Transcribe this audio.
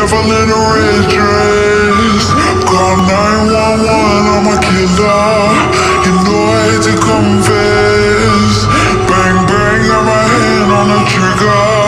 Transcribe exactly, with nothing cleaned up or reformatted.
devil in a red dress. Call nine one one, I'm a killer. You know I hate to confess. Bang bang, got my hand on the trigger.